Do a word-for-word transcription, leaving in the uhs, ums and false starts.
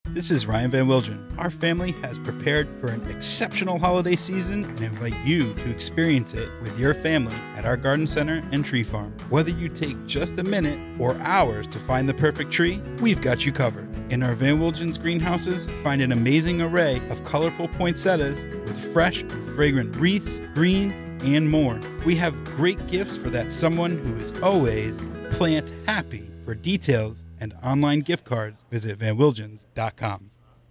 This is Ryan Van Wilgen. Our family has prepared for an exceptional holiday season and invite you to experience it with your family at our garden center and tree farm. Whether you take just a minute or hours to find the perfect tree, we've got you covered. In our Van Wilgen's greenhouses, find an amazing array of colorful poinsettias with fresh and fragrant wreaths, greens, and more. We have great gifts for that someone who is always plant happy. For details and online gift cards, visit van wilgens dot com.